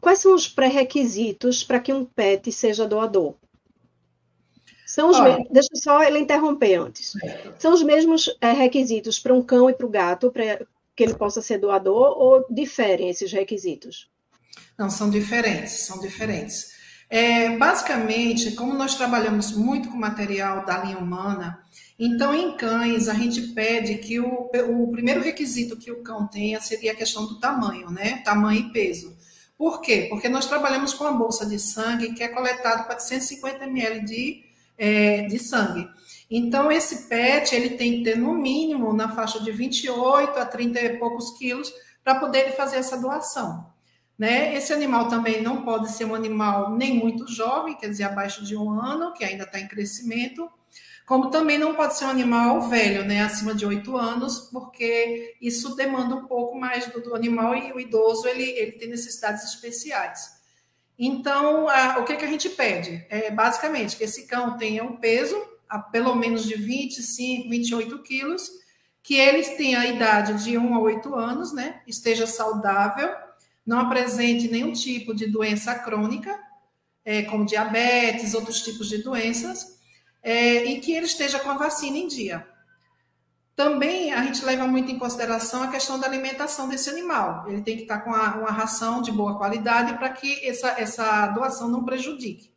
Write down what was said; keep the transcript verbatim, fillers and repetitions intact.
quais são os pré-requisitos para que um pet seja doador? São os Olha, me... Deixa eu só ele interromper antes. São os mesmos é, requisitos para um cão e para o gato, para que ele possa ser doador, ou diferem esses requisitos? não, são diferentes, são diferentes. É, basicamente, como nós trabalhamos muito com material da linha humana, então em cães a gente pede que o, o primeiro requisito que o cão tenha seria a questão do tamanho, né? Tamanho e peso. Por quê? Porque nós trabalhamos com a bolsa de sangue que é coletado quatrocentos e cinquenta mililitros de, é, de sangue. Então, esse pet ele tem que ter, no mínimo, na faixa de vinte e oito a trinta e poucos quilos para poder fazer essa doação. Né? Esse animal também não pode ser um animal nem muito jovem, quer dizer, abaixo de um ano, que ainda está em crescimento, como também não pode ser um animal velho, né, acima de oito anos, porque isso demanda um pouco mais do, do animal e o idoso ele, ele tem necessidades especiais. Então, a, o que, que a gente pede? É basicamente que esse cão tenha um peso a pelo menos de vinte e cinco, vinte e oito quilos, que eles tenham a idade de um a oito anos, né, esteja saudável, não apresente nenhum tipo de doença crônica, é, como diabetes, outros tipos de doenças, é, e que ele esteja com a vacina em dia. Também a gente leva muito em consideração a questão da alimentação desse animal. Ele tem que estar com a, uma ração de boa qualidade para que essa, essa doação não prejudique.